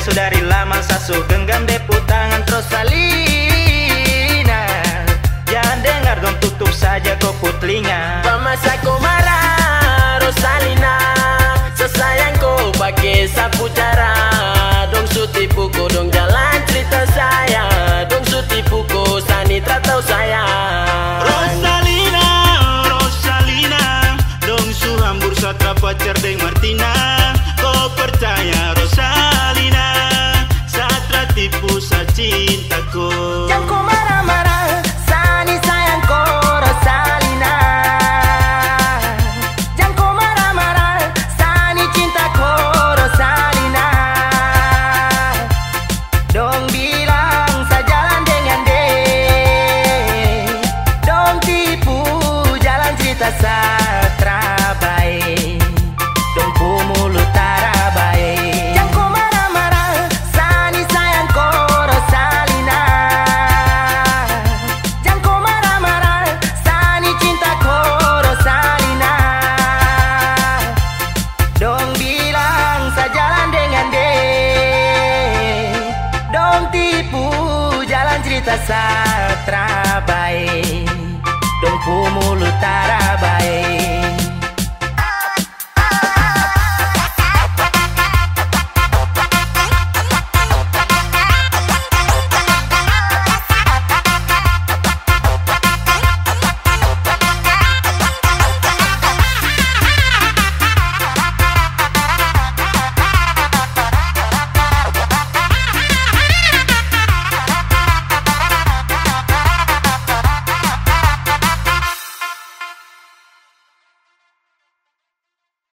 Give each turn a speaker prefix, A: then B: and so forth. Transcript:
A: su dari lama sasu genggam depu tangan Rosalina. Jangan dengar dong, tutup saja kopu telinga.
B: Pamasa ko marah Rosalina, sesayangku pakai sapu cara. Dong su tipu ko, dong jalan cerita saya. Dong su tipu ko, sani tahu saya.
C: Rosalina, Rosalina, dong su hambur satra pacar deng Martina. Kau percaya Rosalina, satra tipu sa cintaku.
B: Jangan kau marah-marah, sani sayangku Rosalina. Jangan kau marah-marah, sani cintaku Rosalina. Dong bilang sajalan dengan dong tipu jalan cerita satra baik. Dong mulut tara baik. Jangan kau marah-marah, sani sayangku Rosalina. Jangan kau marah-marah, sani cintaku Rosalina. Dong bilang sajalan dengan dong tipu jalan cerita satra baik.